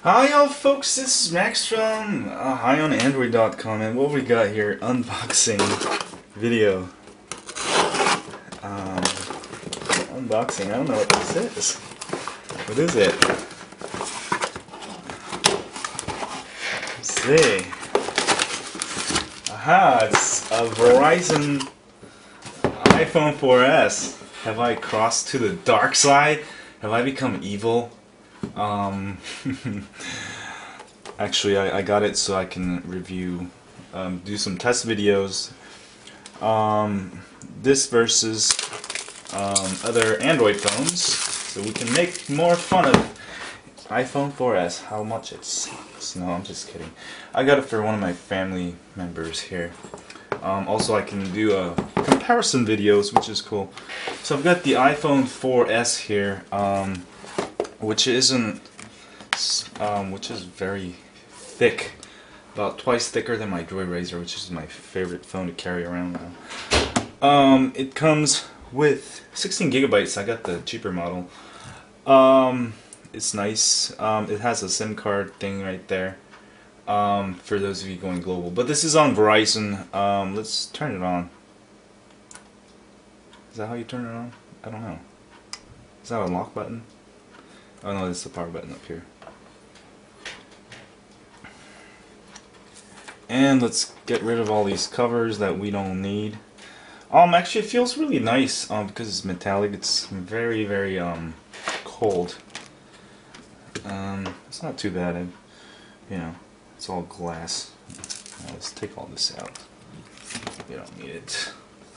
Hi y'all folks, this is Max from HighOnAndroid.com, and what we got here, unboxing video. Unboxing, I don't know what this is. What is it? Let's see. Aha, it's a Verizon iPhone 4S. Have I crossed to the dark side? Have I become evil? Actually, I got it so I can review, do some test videos. This versus other Android phones, so we can make more fun of iPhone 4S. How much it sucks. No, I'm just kidding. I got it for one of my family members here. Also, I can do comparison videos, which is cool. So I've got the iPhone 4S here. Which is very thick, about twice thicker than my Droid Razr, which is my favorite phone to carry around now. It comes with 16 gigabytes. I got the cheaper model. It's nice. It has a SIM card thing right there, for those of you going global. But this is on Verizon. Let's turn it on. Is that how you turn it on? I don't know. Is that a lock button? Oh no, this is the power button up here. And let's get rid of all these covers that we don't need. Actually it feels really nice, because it's metallic. It's very, very, cold. It's not too bad. You know, it's all glass. Now let's take all this out. We don't need it.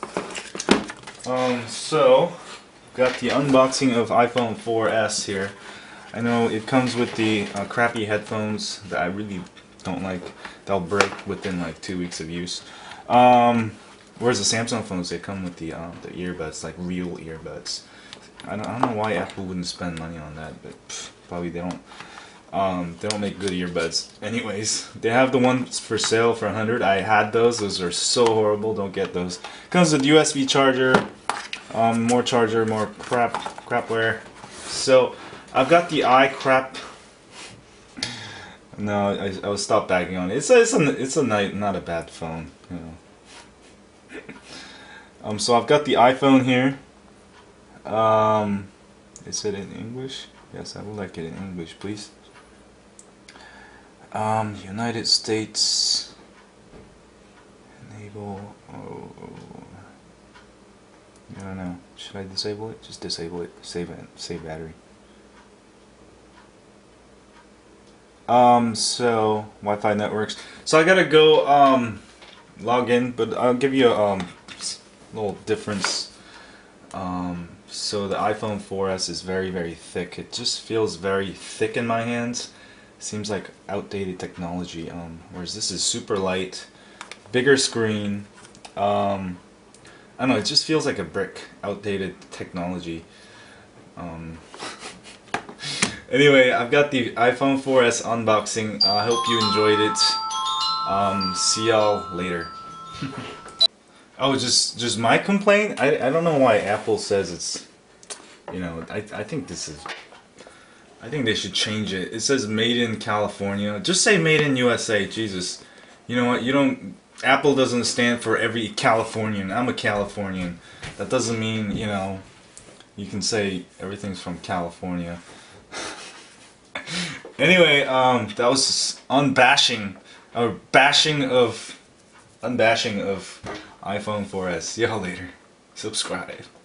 So, got the unboxing of iPhone 4S here. I know it comes with the crappy headphones that I really don't like. They'll break within like 2 weeks of use. Whereas the Samsung phones, they come with the earbuds, like real earbuds. I don't know why Apple wouldn't spend money on that, but probably they don't. They don't make good earbuds. Anyways, they have the ones for sale for $100. I had those. Those are so horrible. Don't get those. Comes with USB charger, more charger, more crapware. So I've got the iCrap. No, I will stop bagging on it. It's not a bad phone, you know. So I've got the iPhone here. Is it in English? Yes, I would like it in English, please. United States. Enable. Oh, I don't know. Should I disable it? Just disable it. Save battery. So Wi-Fi networks. So I gotta go log in, but I'll give you a little difference. So the iPhone 4S is very, very thick. It just feels very thick in my hands. Seems like outdated technology. Whereas this is super light, bigger screen. I don't know. It just feels like a brick. Outdated technology. Anyway, I've got the iPhone 4S unboxing. I hope you enjoyed it. See y'all later. Oh, just my complaint? I don't know why Apple says it's, you know, I think this is, I think they should change it. It says made in California. Just say made in USA, Jesus. You know what, Apple doesn't stand for every Californian. I'm a Californian. That doesn't mean, you know, you can say everything's from California. Anyway, that was unbashing of iPhone 4S. See y'all later. Subscribe.